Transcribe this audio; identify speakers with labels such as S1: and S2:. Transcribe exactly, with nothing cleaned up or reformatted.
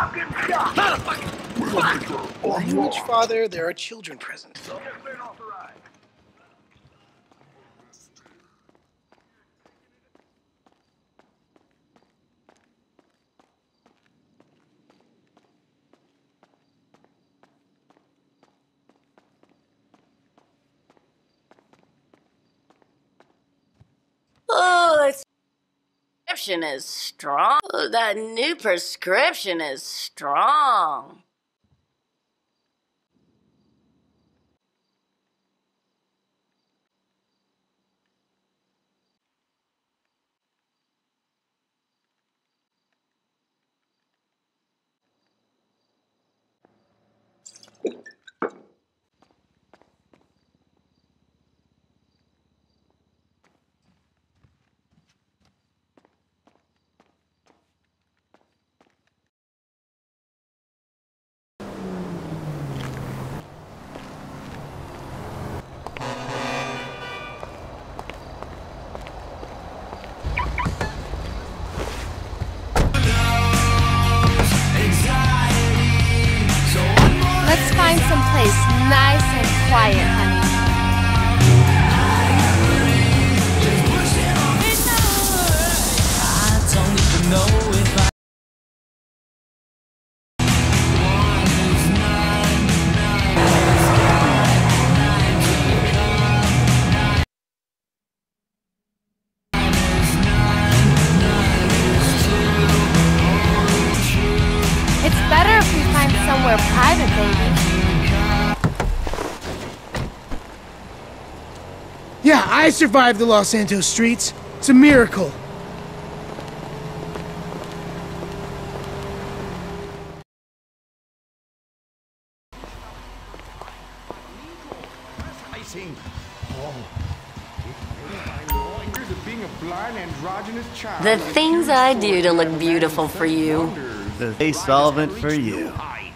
S1: Language, Father, there are children present.
S2: Oh, its prescription is strong. Oh, that new prescription is strong.
S3: Let's find some place nice and quiet, honey.
S4: I don't even know if I
S3: It's better if we find somewhere private, baby.
S1: Yeah, I survived the Los Santos streets. It's a miracle.
S2: The things I do to look beautiful for you.
S5: The face solvent for you.